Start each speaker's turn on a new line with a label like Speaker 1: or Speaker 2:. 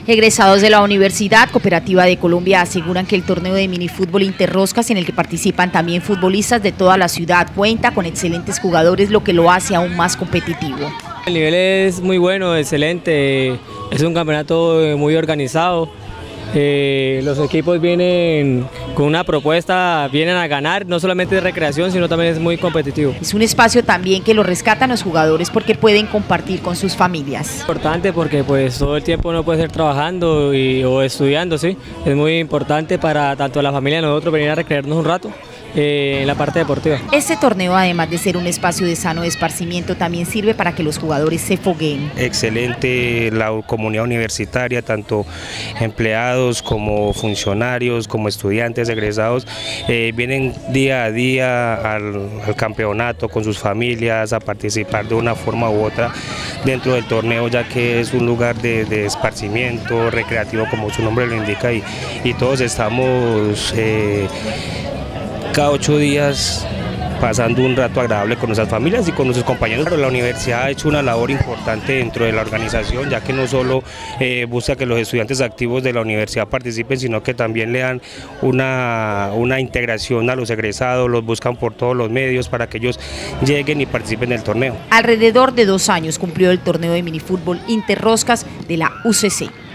Speaker 1: Egresados de la Universidad Cooperativa de Colombia aseguran que el torneo de minifútbol Interroscas, en el que participan también futbolistas de toda la ciudad, cuenta con excelentes jugadores, lo que lo hace aún más competitivo.
Speaker 2: El nivel es muy bueno, excelente, es un campeonato muy organizado. Los equipos vienen con una propuesta, vienen a ganar, no solamente de recreación, sino también es muy competitivo.
Speaker 1: Es un espacio también que lo rescatan los jugadores porque pueden compartir con sus familias.
Speaker 2: Es importante porque pues todo el tiempo uno puede estar trabajando o estudiando, ¿sí? Es muy importante para tanto la familia de nosotros venir a recrearnos un rato en la parte deportiva.
Speaker 1: Este torneo, además de ser un espacio de sano esparcimiento, también sirve para que los jugadores se fogueen.
Speaker 3: Excelente la comunidad universitaria, tanto empleados como funcionarios, como estudiantes, egresados, vienen día a día al campeonato con sus familias a participar de una forma u otra dentro del torneo, ya que es un lugar de esparcimiento, recreativo, como su nombre lo indica, y todos estamos cada 8 días pasando un rato agradable con nuestras familias y con nuestros compañeros. La universidad ha hecho una labor importante dentro de la organización, ya que no solo busca que los estudiantes activos de la universidad participen, sino que también le dan una integración a los egresados, los buscan por todos los medios para que ellos lleguen y participen del torneo.
Speaker 1: Alrededor de 2 años cumplió el torneo de minifútbol Interroscas de la UCC.